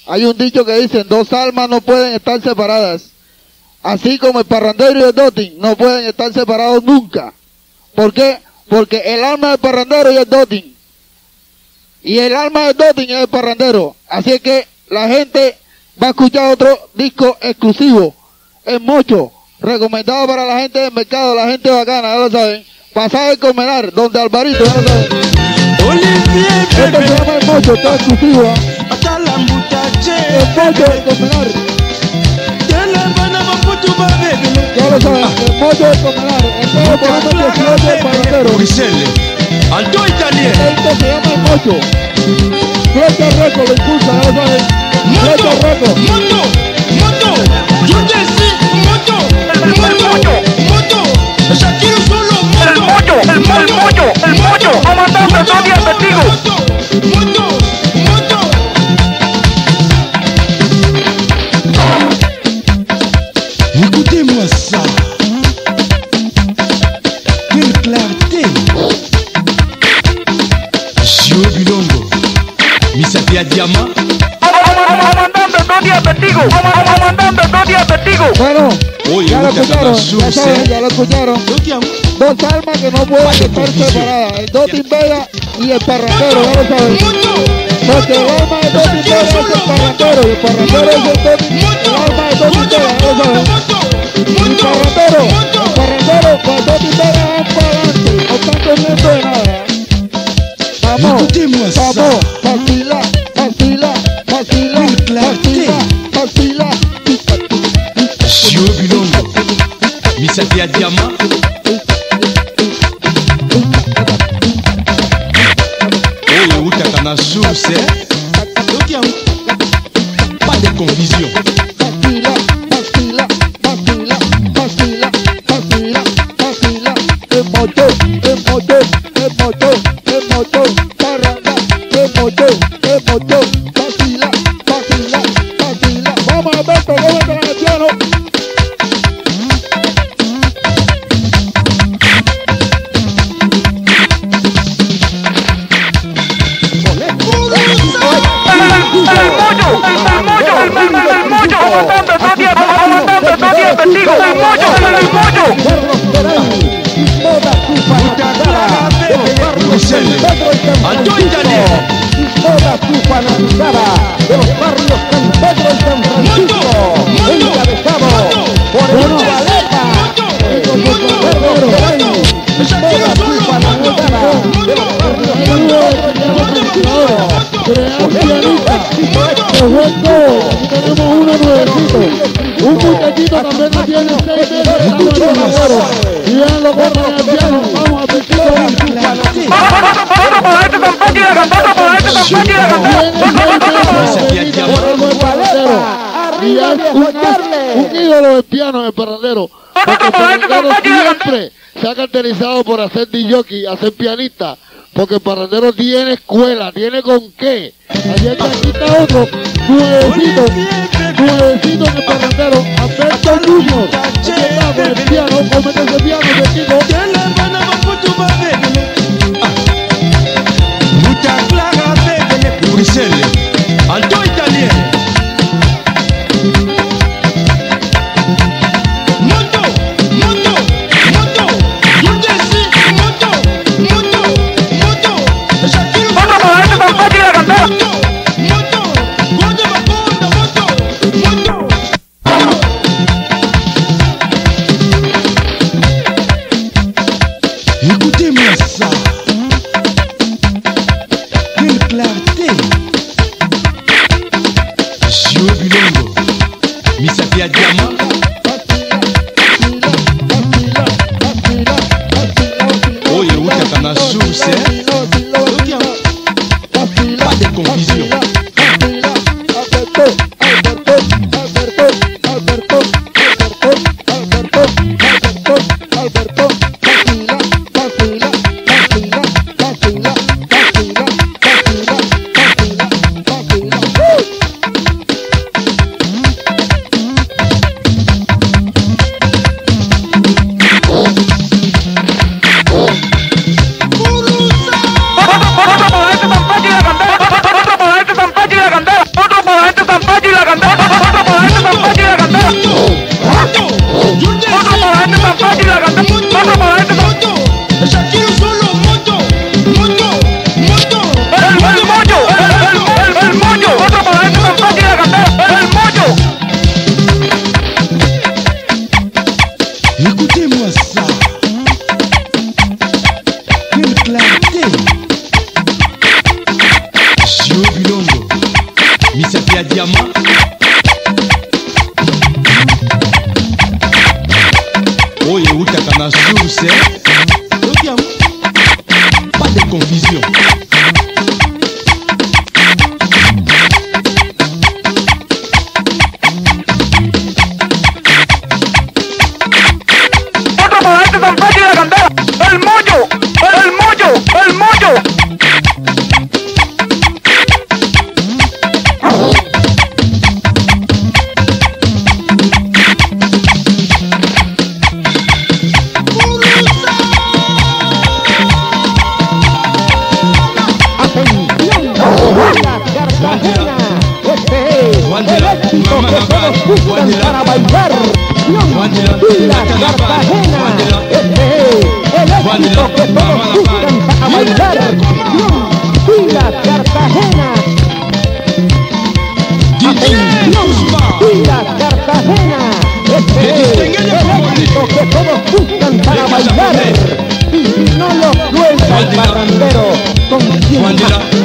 Hay un dicho que dicen, dos almas no pueden estar separadas. Así como el parrandero y el doting no pueden estar separados nunca. ¿Por qué? Porque el alma del parrandero y el doting. Y el alma del doting es el parrandero. Así es que la gente va a escuchar otro disco exclusivo. El Mocho. Recomendado para la gente del mercado, la gente bacana, ya lo saben. Pasar el Colmenar, donde Alvarito, ya lo saben. Esto se llama El Mocho, está exclusivo. El Mocho del Colmenar. Ya lo saben, El Mocho del Colmenar. El nuevo programa 18 del parrandero. Alto Italiano. Esto se llama El Mocho. Flecha Record lo impulsa, ya lo saben. Flecha Record. Moto. Yo te sí, moto. Shakiro solo moto. El Mocho, comandante Tony el Testigo. Moto. Écoutez-moi ça. Quelle clarté. Gio Bilongo. Misapia Diama. Comandante Tony el Testigo. Comandante Tony el Testigo. Bueno, Oye, ya lo ahorita escucharon, está ya saben, ya lo escucharon. Dos almas que no pueden estar separadas, el Doting Vega y el parrandero, ya lo saben. Porque el alma del Doting Vega es el parrandero y el parrandero es el Doting, el alma del Doting Vega, ya lo saben. Y el parrandero, con el Doting Vega van para adelante, no están comiendo de nada. Vamos, vacila. Gio Bilongo. Misapia Diama. Oye, utaka na source. Pas de confusion. Vacila. El mocho, parranda, el mocho, vacila. Vamos a ver, cómo con el piano. Comandante Tony el Testigo. El Mocho. Alto Italiano. Toda su fanaticada de los barrios San Pedro y San Francisco, encabezado por el Valeta, toda su fanaticada de los barrios San Pedro y San Francisco. Tenemos uno nuevecito, un muchachito también que tiene 6 meses, y vean lo que es el piano. Vamos a Petito. Y es un ídolo del piano en el parrandero, porque el parrandero siempre se ha caracterizado por hacer DJ, hacer pianista, porque el parrandero tiene escuela, tiene con qué. Ayer aquí está otro nuevecito en el parrandero, Alberto Junior, aquí está con el piano, comete ese piano, Petito. Alto Italiano. Moto. Yo te sí, moto. Shakiro solo moto. Misafia Diamant. Oye, utaka na source. Pas de confusion. Otro para este San Félix de la Candela. El Moyo, el Moyo, el Moyo. Buscan para bailar. Pilas Cartagena. Este es el éxito que todos buscan para bailar. Pilas Cartagena. Pilas Cartagena. Este es el éxito que todos buscan para bailar. Y si no lo suelta el parrandero, ¿con quién?